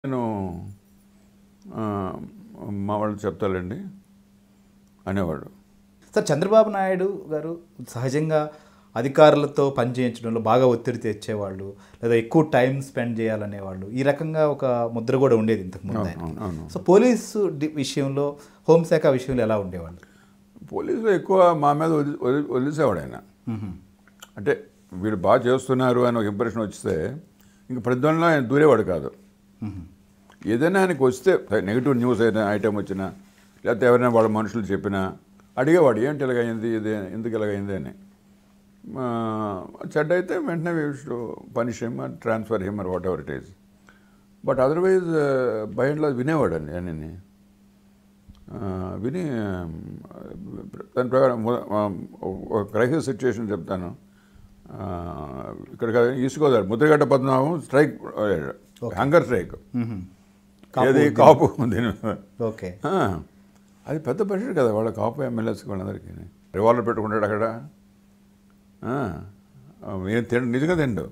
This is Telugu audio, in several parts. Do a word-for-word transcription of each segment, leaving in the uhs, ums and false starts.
నేను మా వాళ్ళు చెప్తాలండి అనేవాడు. సార్ చంద్రబాబు నాయుడు గారు సహజంగా అధికారులతో పనిచేయించడంలో బాగా ఒత్తిడి తెచ్చేవాళ్ళు, లేదా ఎక్కువ టైం స్పెండ్ చేయాలనేవాళ్ళు. ఈ రకంగా ఒక ముద్ర కూడా ఉండేది ఇంతకుముందు ఆయన. సో పోలీసు విషయంలో, హోంశాఖ విషయంలో ఎలా ఉండేవాళ్ళు? పోలీసులు ఎక్కువ మా మీద వదిలి వదిలి వదిలేసేవాడు ఆయన. అంటే వీళ్ళు బాగా చేస్తున్నారు అని ఒక ఇంప్రెషన్ వస్తే ఇంక ప్రతిదానిలో ఆయన దూరేవాడు కాదు. ఏదైనా ఆయనకు వస్తే నెగిటివ్ న్యూస్ అయినా ఐటమ్ వచ్చినా, లేకపోతే ఎవరైనా వాళ్ళ మనుషులు చెప్పినా అడిగేవాడు, ఏంటి ఇలాగైంది, ఇది ఎందుకు ఇలాగైంది అని. చెడ్డ అయితే వెంటనే we to punish him, transfer him, or whatever it is. But otherwise by and large వినేవాడు అండి అన్నీ. విని దాని ప్రకారం ఒక క్రైసిస్ సిచ్యువేషన్ చెప్తాను. ఇక్కడ East Godavari Mudragada Padmanabham strike, hunger strike, ఏది కాపు దీని. ఓకే, అది పెద్ద పరిస్థితి కదా వాళ్ళ కాపు ఎమ్మెల్యేస్కి వాళ్ళందరికీ. రివాల్వర్ పెట్టుకుంటాడు అక్కడ, ఏం తిండు, నిజంగా తిండు.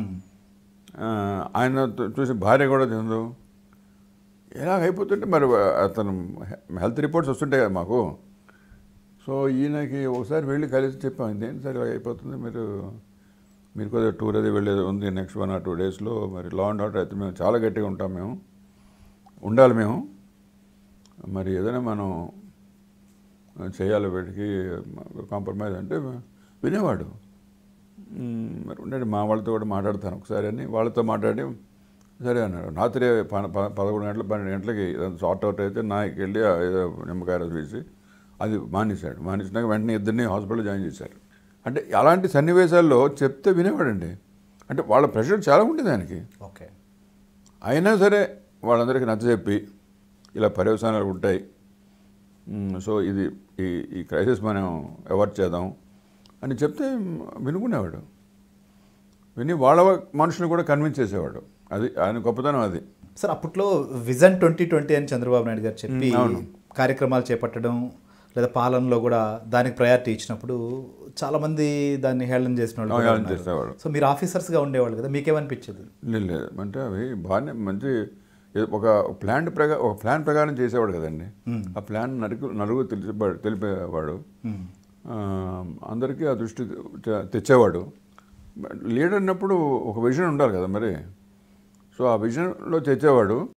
ఆయన చూసి భార్య కూడా తిందు. ఎలాగైపోతుంటే మరి అతను హెల్త్ రిపోర్ట్స్ వస్తుంటాయి కదా మాకు. సో ఈయనకి ఒకసారి వెళ్ళి కలిసి చెప్పాం, ఇదేంటి సార్ ఇలాగ అయిపోతుంది, మీరు మీరు కొద్దిగా టూర్ అది వెళ్ళేది ఉంది నెక్స్ట్ వన్ ఆర్ టూ డేస్లో, మరి లా అండ్ ఆర్డర్ అయితే మేము చాలా గట్టిగా ఉంటాం, మేము ఉండాలి, మేము మరి ఏదైనా మనం చేయాలి, వీటికి కాంప్రమైజ్ అంటే వినేవాడు. మరి ఉండండి మా వాళ్ళతో కూడా మాట్లాడతాను ఒకసారి అని వాళ్ళతో మాట్లాడి సరే అన్నాడు. రాత్రి పదకొండు గంటల పన్నెండు గంటలకి సార్ట్ అవుట్ అయితే నాకు వెళ్ళి ఏదో నిమ్మకాయ రసం వేసి అది మానేశాడు. మానేసినాక వెంటనే ఇద్దరిని హాస్పిటల్లో జాయిన్ చేశారు. అంటే అలాంటి సన్నివేశాల్లో చెప్తే వినేవాడండి. అంటే వాళ్ళ ప్రెషర్ చాలా ఉండేది ఆయనకి. ఓకే, అయినా సరే వాళ్ళందరికీ నచ్చజెప్పి ఇలా పర్యవసానాలు ఉంటాయి, సో ఇది ఈ ఈ క్రైసిస్ మనం అవాయిడ్ చేద్దాం అని చెప్తే వినుకునేవాడు. విని వాళ్ళ మనుషులు కూడా కన్విన్స్ చేసేవాడు. అది ఆయన గొప్పతనం. అది సార్ అప్పట్లో విజన్ ట్వంటీ ట్వంటీ అని చంద్రబాబు నాయుడు గారు చెప్పి కార్యక్రమాలు చేపట్టడం, లేదా పాలనలో కూడా దానికి ప్రయారిటీ ఇచ్చినప్పుడు చాలామంది దాన్ని హేళన చేసిన వాళ్ళు చేసేవాడు. సో మీరు ఆఫీసర్స్గా ఉండేవాళ్ళు కదా, మీకేమనిపించేది? లేదు అంటే అవి బాగానే మంచి ఒక ప్లాన్ ప్రకారం ఒక ప్లాన్ ప్రకారం చేసేవాడు కదండి. ఆ ప్లాన్ నరుకు నలుగు తెలిసి తెలిపేవాడు, అందరికీ ఆ దృష్టి తెచ్చేవాడు. లీడర్ అన్నప్పుడు ఒక విజన్ ఉండాలి కదా మరి. సో ఆ విజన్లో తెచ్చేవాడు.